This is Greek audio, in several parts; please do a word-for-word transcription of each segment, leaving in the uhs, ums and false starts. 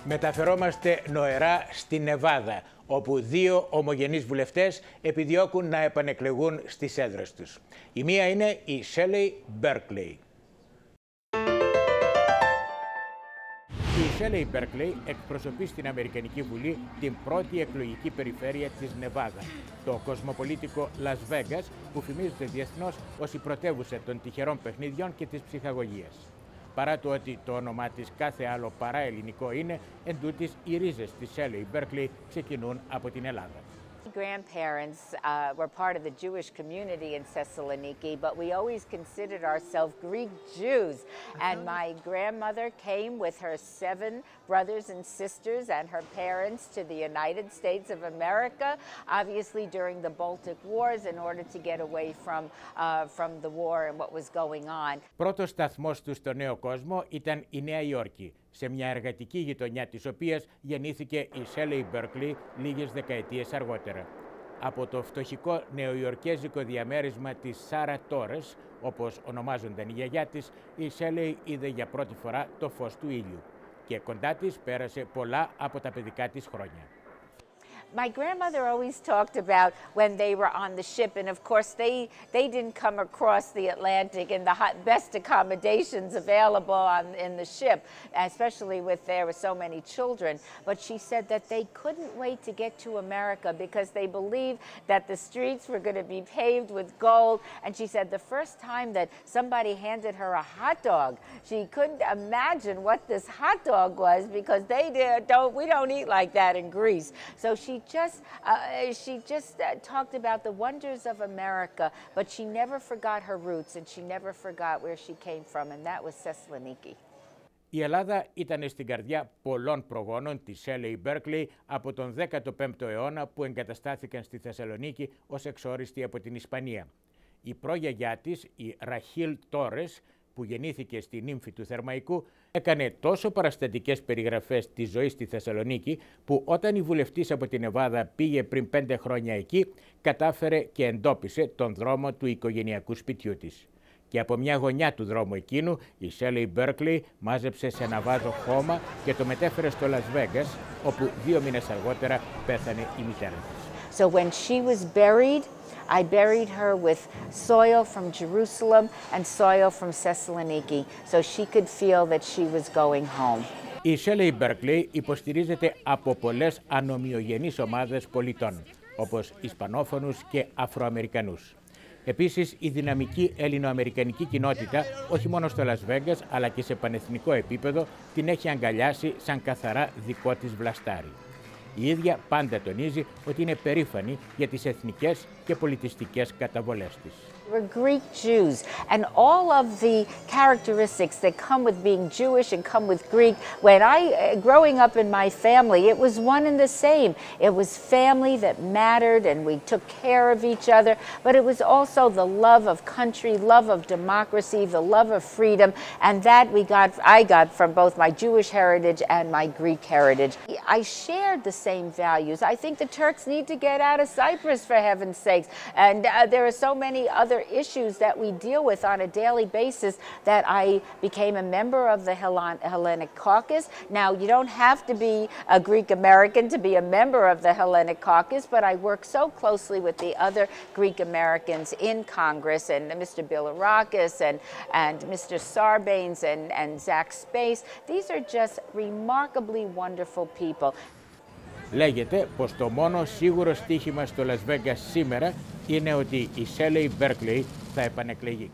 Μεταφερόμαστε νοερά στη Νεβάδα, όπου δύο ομογενείς βουλευτές επιδιώκουν να επανεκλεγούν στις έδρες τους. Η μία είναι η Σέλεϊ Μπέρκλεϊ. Η Σέλεϊ Μπέρκλεϊ εκπροσωπεί στην Αμερικανική Βουλή την πρώτη εκλογική περιφέρεια της Νεβάδα, το κοσμοπολίτικο Λας Βέγκας, που φημίζεται διεθνώς ως η πρωτεύουσα των τυχερών παιχνιδιών και της ψυχαγωγίας. Παρά το ότι το όνομά της κάθε άλλο παρά ελληνικό είναι, εντούτοις οι ρίζες της Σέλεϊ Μπέρκλεϊ ξεκινούν από την Ελλάδα. My grandparents uh, were part of the Jewish community in Thessaloniki, but we always considered ourselves Greek Jews. And my grandmother came with her seven brothers and sisters and her parents to the United States of America, obviously during the Baltic Wars, in order to get away from, uh, from the war and what was going on. Πρώτος σταθμός του στο νέο κόσμο ήταν η Νέα Υόρκη, σε μια εργατική γειτονιά της οποίας γεννήθηκε η Σέλεϊ Μπέρκλεϊ λίγες δεκαετίες αργότερα. Από το φτωχικό νεοϊορκέζικο διαμέρισμα της Σάρα Τόρες, όπως ονομάζονταν η γιαγιά της, η Σέλεϊ είδε για πρώτη φορά το φως του ήλιου και κοντά της πέρασε πολλά από τα παιδικά της χρόνια. My grandmother always talked about when they were on the ship, and of course they, they didn't come across the Atlantic in the hot, best accommodations available on, in the ship, especially with there were so many children. But she said that they couldn't wait to get to America because they believed that the streets were going to be paved with gold. And she said the first time that somebody handed her a hot dog, she couldn't imagine what this hot dog was because they don't, we don't eat like that in Greece. So she just uh, she just uh, talked about the wonders of America, but she never forgot her roots and she never forgot where she came from, and that was Thessaloniki. Η Ελλάδα ήταν στην καρδιά πολλών προγόνων της Σέλεϊ Μπέρκλεϊ από τον δέκατο πέμπτο αιώνα, που εγκαταστάθηκαν στη Θεσσαλονίκη ως εξόριστοι από την Ισπανία. Η προγιαγιά της, η Ραχίλ Τόρες, που γεννήθηκε στη νύμφη του Θερμαϊκού, έκανε τόσο παραστατικές περιγραφές της ζωής στη Θεσσαλονίκη, που όταν η βουλευτής από την Νεβάδα πήγε πριν πέντε χρόνια εκεί, κατάφερε και εντόπισε τον δρόμο του οικογενειακού σπιτιού της. Και από μια γωνιά του δρόμου εκείνου, η Σέλεϊ Μπέρκλεϊ μάζεψε σε ένα βάζο χώμα και το μετέφερε στο Λας Βέγκας, όπου δύο μήνες αργότερα πέθανε η μητέρα της. So when she was buried, I buried her with soil from Jerusalem and soil from Thessaloniki, so she could feel that she was going home. Η Σέλεϊ Μπέρκλεϊ υποστηρίζεται από πολλές ανομοιογενείς ομάδες πολιτών, όπως Ισπανόφωνους και Αφροαμερικανούς. Επίσης, η δυναμική ελληνοαμερικανική κοινότητα, όχι μόνο στο Λας Βέγκας, αλλά και σε πανεθνικό επίπεδο, την έχει αγκαλιάσει σαν καθαρά δικό της βλαστάρι. Η ίδια πάντα τονίζει ότι είναι περήφανη για τις εθνικές και πολιτιστικές καταβολές της. We're Greek Jews, and all of the characteristics that come with being Jewish and come with Greek. When I, growing up in my family, it was one and the same. It was family that mattered, and we took care of each other, but it was also the love of country, love of democracy, the love of freedom, and that we got, I got from both my Jewish heritage and my Greek heritage. I shared the same values. I think the Turks need to get out of Cyprus, for heaven's sakes, and uh, there are so many other issues that we deal with on a daily basis that I became a member of the Hellenic Caucus. Now, you don't have to be a Greek American to be a member of the Hellenic Caucus, but I work so closely with the other Greek Americans in Congress, and Mister Bilirakis and, and Mister Sarbanes and, and Zach Space. These are just remarkably wonderful people. Λέγεται πως το μόνο σίγουρο στοίχημα στο Λας Βέγκας σήμερα είναι ότι η Σέλεϊ Μπέρκλεϊ θα επανεκλεγεί.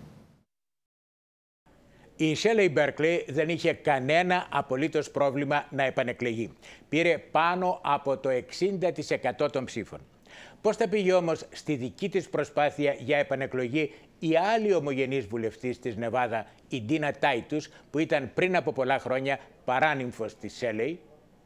Η Σέλεϊ Μπέρκλεϊ δεν είχε κανένα απολύτως πρόβλημα να επανεκλεγεί. Πήρε πάνω από το εξήντα τοις εκατό των ψήφων. Πώς θα πήγε όμως στη δική της προσπάθεια για επανεκλογή η άλλη ομογενής βουλευτής της Νεβάδα, η Ντίνα Τάιτους, που ήταν πριν από πολλά χρόνια παράνυμφος της Σέλεϊ?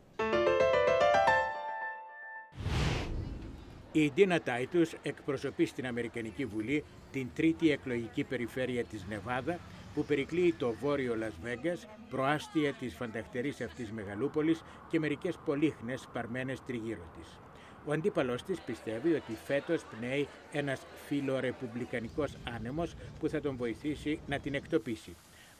Η Ντίνα Τάιτους εκπροσωπεί στην Αμερικανική Βουλή την τρίτη εκλογική περιφέρεια της Νεβάδα, που περικλείει το βόρειο Λας Βέγκας, προάστια της φανταχτερής αυτής μεγαλούπολης και μερικές πολύχνες παρμένες τριγύρω της. Ο αντίπαλος της πιστεύει ότι φέτος πνέει ένας φιλορεπουμπλικανικός άνεμος που θα τον βοηθήσει να την εκτοπίσει.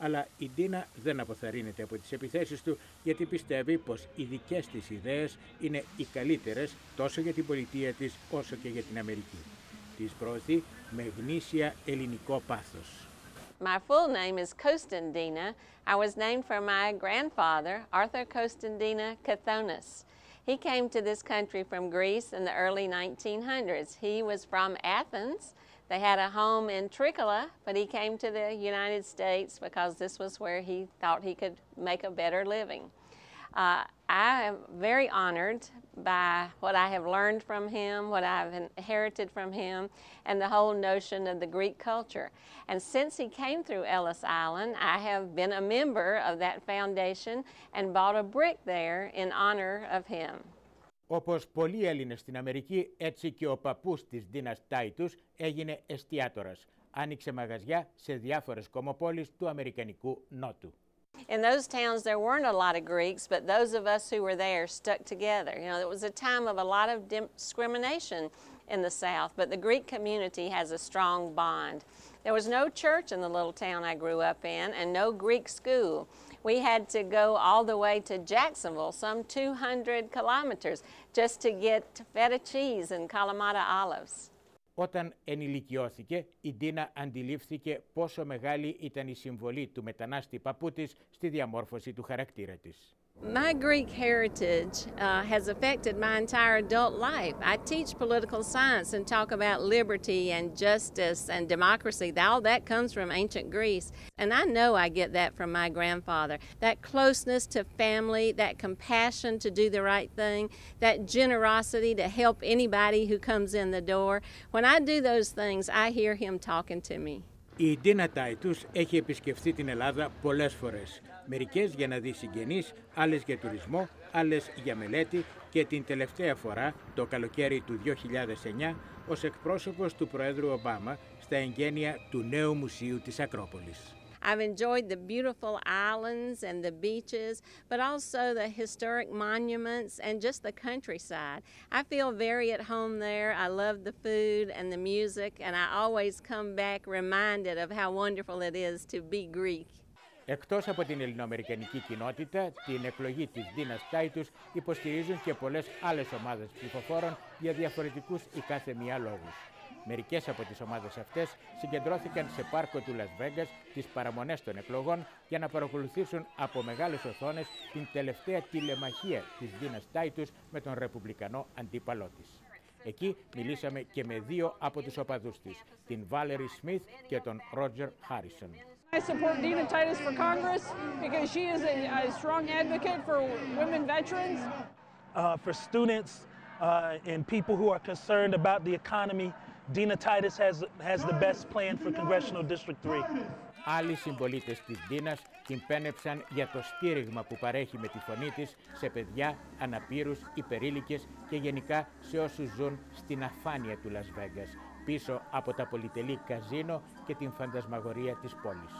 αλλά η Ντίνα δεν αποθαρρύνεται από τις επιθέσεις του, γιατί πιστεύει πως οι δικές της ιδέες είναι οι καλύτερες τόσο για την πολιτεία της όσο και για την Αμερική. Τις προωθεί με γνήσια ελληνικό πάθος. My full name is Costandina. I was named for my grandfather, Arthur Costandina Cathonis. He came to this country from Greece in the early nineteen hundreds. He was from Athens. They had a home in Trikala, but he came to the United States because this was where he thought he could make a better living. Uh, I am very honored by what I have learned from him, what I've inherited from him, and the whole notion of the Greek culture. And since he came through Ellis Island, I have been a member of that foundation and bought a brick there in honor of him. Όπως πολλοί Έλληνες στην Αμερική, έτσι και ο παππούς της Ντίνας Τάιτους έγινε εστιατόρας. Άνοιξε μαγαζιά σε διάφορες κομμοπόλεις του Αμερικανικού Νότου. In those towns, there weren't a lot of Greeks, but those of us who were there stuck together. You know, it was a time of a lot of discrimination in the South, but the Greek community has a strong bond. There was no church in the little town I grew up in, and no Greek school. We had to go all the way to Jacksonville, some two hundred kilometers, just to get feta cheese and Kalamata olives. Όταν ενηλικιώθηκε, η Ντίνα αντιλήφθηκε πόσο μεγάλη ήταν η συμβολή του μετανάστη παππού της στη διαμόρφωση του χαρακτήρα της. My Greek heritage uh, has affected my entire adult life. I teach political science and talk about liberty and justice and democracy. All that comes from ancient Greece. And I know I get that from my grandfather. That closeness to family, that compassion to do the right thing, that generosity to help anybody who comes in the door. When I do those things, I hear him talking to me. Η Ντίνα Τάιτους έχει επισκεφθεί την Ελλάδα πολλές φορές. Μερικές για να δει συγγενείς, άλλες για τουρισμό, άλλες για μελέτη και την τελευταία φορά, το καλοκαίρι του δύο χιλιάδες εννιά, ως εκπρόσωπος του Προέδρου Ομπάμα στα εγγένεια του νέου μουσείου της Ακρόπολης. I've enjoyed the beautiful islands and the beaches, but also the historic monuments and just the countryside. I feel very at home there. I love the food and the music, and I always come back reminded of how wonderful it is to be Greek. Εκτός από την ελληνοαμερικανική κοινότητα, την εκλογή της Ντίνας Τάιτους υποστηρίζουν και πολλές άλλες ομάδες ψηφοφόρων για διαφορετικούς ή κάθε μία λόγους. Μερικές από τις ομάδες αυτές συγκεντρώθηκαν σε πάρκο του Λας Βέγκας τις παραμονές των εκλογών για να παρακολουθήσουν από μεγάλες οθόνες την τελευταία τηλεμαχία της Ντίνας Τάιτους με τον ρεπουμπλικανό αντίπαλό της. Εκεί μιλήσαμε και με δύο από τους οπαδούς της, την Βάλερι Σμιθ και τον Ρότζερ Χάρισον. I support Dina Titus for Congress because she is a, a strong advocate for women veterans. Uh, for students uh, and people who are concerned about the economy, Dina Titus has, has the best plan for Congressional District three. Άλλοι συμπολίτες της Ντίνας την πένεψαν για το στήριγμα που παρέχει με τη φωνή της σε παιδιά, αναπήρους, υπερήλικες και γενικά σε όσους ζουν στην αφάνεια του Λας Βέγκας, πίσω από τα πολυτελή καζίνο και την φαντασμαγορία της πόλης.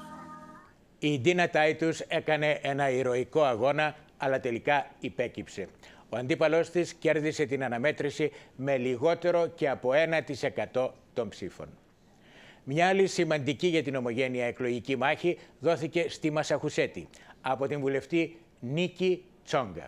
Η Ντίνα Τάιτους έκανε ένα ηρωικό αγώνα, αλλά τελικά υπέκυψε. Ο αντίπαλός της κέρδισε την αναμέτρηση με λιγότερο και από ένα τοις εκατό των ψήφων. Μια άλλη σημαντική για την ομογένεια εκλογική μάχη δόθηκε στη Μασαχουσέτη από την βουλευτή Νίκη Τσόγκα.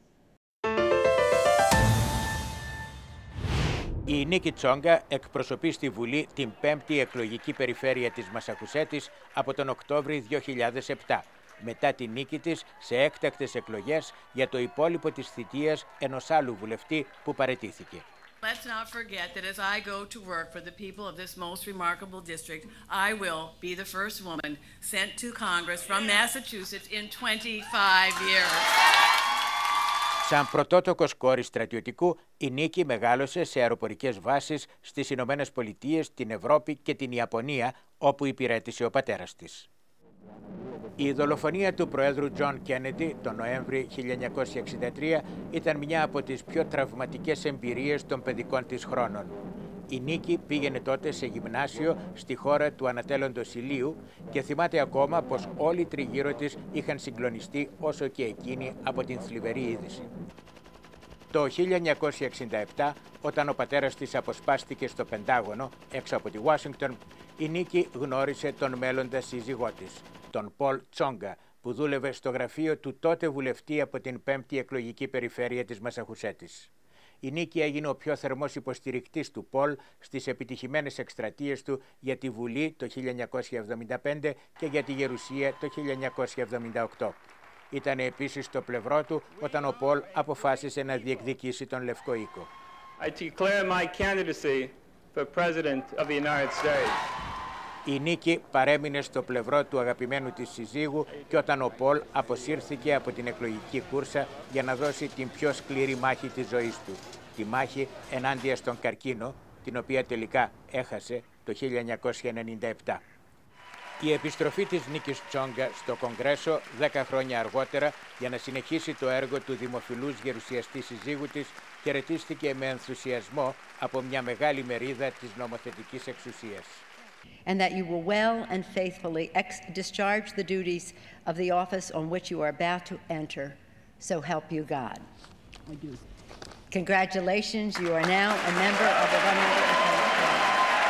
Η Νίκη Τσόγκα εκπροσωπεί στη Βουλή την πέμπτη εκλογική περιφέρεια της Μασαχουσέτης από τον Οκτώβρη δύο χιλιάδες επτά, μετά τη νίκη της σε έκτακτες εκλογές για το υπόλοιπο της θητείας ενός άλλου βουλευτή που παραιτήθηκε. Let's not forget that as I go to work for the people of this most remarkable district, I will be the first woman sent to Congress from Massachusetts in twenty-five years. Σαν πρωτότοκος κόρης στρατιωτικού, η Νίκη μεγάλωσε σε αεροπορικές βάσεις στις Ηνωμένες Πολιτείες, την Ευρώπη και την Ιαπωνία, όπου υπηρέτησε ο πατέρας της. Η δολοφονία του Προέδρου Τζον Κέννεντι τον Νοέμβρη χίλια εννιακόσια εξήντα τρία ήταν μια από τις πιο τραυματικές εμπειρίες των παιδικών της χρόνων. Η Νίκη πήγαινε τότε σε γυμνάσιο στη χώρα του ανατέλλοντος ηλίου και θυμάται ακόμα πως όλοι τριγύρω της είχαν συγκλονιστεί όσο και εκείνη από την θλιβερή είδηση. Το χίλια εννιακόσια εξήντα επτά, όταν ο πατέρας της αποσπάστηκε στο Πεντάγωνο, έξω από τη Ουάσιγκτον, η Νίκη γνώρισε τον μέλλοντα σύζυγό της, τον τον Πολ Τσόγκα, που δούλευε στο γραφείο του τότε βουλευτή από την πέμπτη εκλογική περιφέρεια της Μασαχουσέτης. Η νίκη έγινε ο πιο θερμός υποστηρικτής του Πολ στις επιτυχημένες εκστρατείες του για τη Βουλή το χίλια εννιακόσια εβδομήντα πέντε και για τη Γερουσία το χίλια εννιακόσια εβδομήντα οκτώ. Ήταν επίσης στο πλευρό του όταν ο Πολ αποφάσισε να διεκδικήσει τον Λευκό Οίκο. I declare my candidacy for President of the United States. Η νίκη παρέμεινε στο πλευρό του αγαπημένου της συζύγου και όταν ο Πολ αποσύρθηκε από την εκλογική κούρσα για να δώσει την πιο σκληρή μάχη της ζωής του, τη μάχη ενάντια στον καρκίνο, την οποία τελικά έχασε το χίλια εννιακόσια ενενήντα επτά. Η επιστροφή της Νίκης Τσόγκα στο Κογκρέσο δέκα χρόνια αργότερα για να συνεχίσει το έργο του δημοφιλούς γερουσιαστή συζύγου της χαιρετίστηκε με ενθουσιασμό από μια μεγάλη μερίδα της νομοθετικής εξουσίας. And that you will well and faithfully ex- discharge the duties of the office on which you are about to enter. So help you God. I do. Congratulations, you are now a member of the one hundred tenth.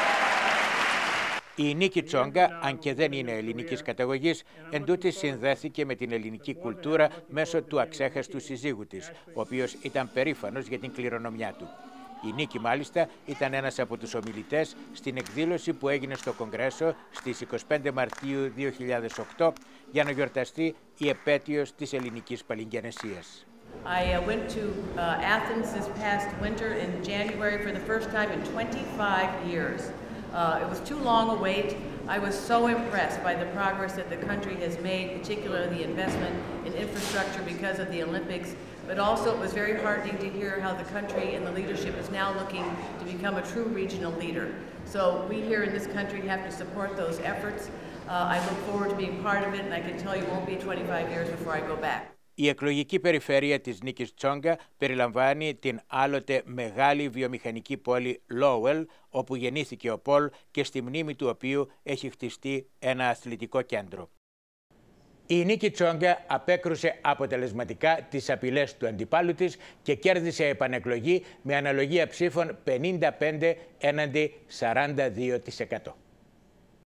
Η Νίκη Τσόγκα, αν και δεν είναι ελληνικής καταγωγής, εντούτοις συνδέθηκε με την ελληνική κουλτούρα μέσω του αξέχαστου συζύγου της, ο οποίος ήταν περήφανος για την κληρονομιά του. Η Νίκη, μάλιστα, ήταν ένας από τους ομιλητές στην εκδήλωση που έγινε στο Κογκρέσο στις είκοσι πέντε Μαρτίου δύο χιλιάδες οκτώ για να γιορταστεί η επέτειος της ελληνικής παλιγγενεσίας. I uh, went to uh, Athens this past winter in January for the first time in twenty-five years. Uh, it was too long a wait. I was so impressed by the progress that the country has made, particularly the investment in infrastructure because of the Olympics. But also it was very heartening to hear how the country and the leadership is now looking to become a true regional leader. So we here in this country have to support those efforts. Uh, I look forward to being part of it, and I can tell you it won't be twenty-five years before I go back. Η εκλογική περιφέρεια της Νίκης Τσόγκα περιλαμβάνει την άλλοτε μεγάλη βιομηχανική πόλη Λόουελ, όπου γεννήθηκε ο Πολ και στη μνήμη του οποίου έχει χτιστεί ένα αθλητικό κέντρο. Η Νίκη Τσόγκα απέκρουσε αποτελεσματικά τις απειλές του αντιπάλου της και κέρδισε επανεκλογή με αναλογία ψήφων πενήντα πέντε έναντι σαράντα δύο τοις εκατό.